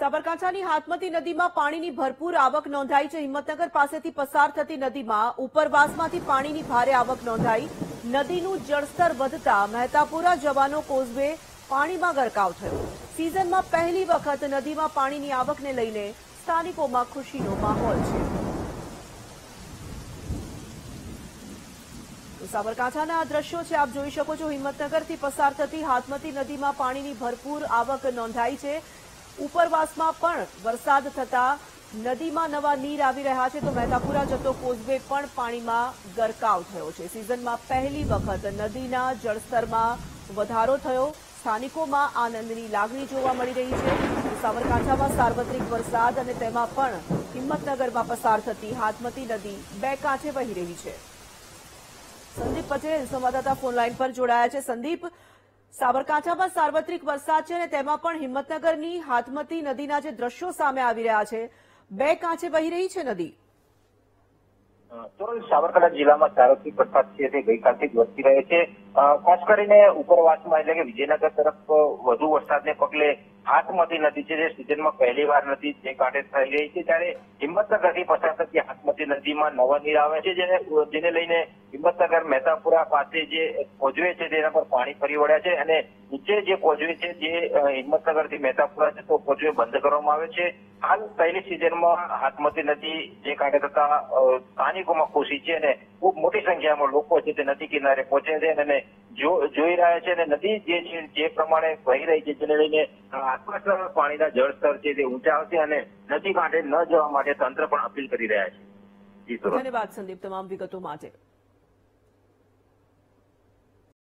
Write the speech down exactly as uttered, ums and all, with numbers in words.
સાબરકાંઠાની હાથમતી નદીમાં પાણીની ભરપૂર આવક નોંધાઈ છે। હિંમતનગર પાસેથી પસાર થતી નદીમાં ઉપરવાસમાંથી પાણીની ભારે આવક નોંધાઈ। નદીનું જળસ્તર વધતા મહેતાપુરા જવાનો કોઝવે પાણીમાં ગરકાવ થયો। સિઝનમાં પહેલી વખત નદીમાં પાણીની આવકને લઈને સ્થાનિકોમાં ખુશીનો માહોલ છે। સાબરકાંઠાના આ દ્રશ્યો છે, આપ જોઈ શકો છો। હિંમતનગરથી પસાર થતી હાથમતી નદીમાં પાણીની ભરપૂર આવક નોંધાઈ છે। ઉપરવાસમાં પણ વરસાદ થતા નદીમાં નવા નીર આવી રહ્યા છે, તો મહેતાપુરા જતો કોઝવે પણ પાણીમાં ગરકાવ થયો છે। સિઝનમાં પહેલી વખત નદીના જળસ્તરમાં વધારો થયો। સ્થાનિકોમાં આનંદની લાગણી જોવા મળી રહી છે। સાબરકાંઠામાં સાર્વત્રિક વરસાદ અને તેમાં પણ હિંમતનગરમાં પસાર થતી હાથમતી નદી બે કાંઠે વહી રહી છે। સંદીપ પટેલ સંવાદદાતા ફોનલાઈન પર જોડાયા છે। સંદીપ, સાબરકાંઠામાં સાર્વત્રિક વરસાદ છે અને તેમાં પણ હિંમતનગરની હાથમતી નદીના જે દ્રશ્યો સામે આવી રહ્યા છે, બે કાંઠે વહી રહી છે નદી। તો સાબરકાંઠા જિલ્લામાં સાર્વત્રિક વરસાદ છે તે ગઈકાલથી જ વરસી રહ્યો છે। ખાસ કરીને ઉપરવાસમાં એટલે કે વિજયનગર તરફ વધુ વરસાદને પગલે હાથમતી નદી છે જે સિઝનમાં પહેલી વાર નદી જે કાંઠે થઈ રહી છે, ત્યારે હિંમતનગરથી પસાર થતી હાથમતી નદીમાં નવા નીર આવે છે, જેને જેને લઈને હિંમતનગર મહેતાપુરા પાસે જે કોઝવે છે તેના પર પાણી ફરી વળ્યા છે અને નીચે જે કોઝવે છે જે હિંમતનગરથી મહેતાપુરા છે તો કોઝવે બંધ કરવામાં આવે છે। હાલ પહેલી સિઝનમાં હાથમતી નદી જે કાંઠે થતા સ્થાનિકોમાં ખુશી છે અને ખૂબ મોટી સંખ્યામાં લોકો છે તે નદી કિનારે પહોંચે છે અને જોઈ રહ્યા છે અને નદી જે છે જે પ્રમાણે વહી રહી છે જેને લઈને આસપાસના પાણીના જળસ્તર છે તે ઊંચા આવશે અને નદી કાંઠે ન જવા માટે તંત્ર પણ અપીલ કરી રહ્યા છે। ધન્યવાદ સંદીપ તમામ વિગતો માટે।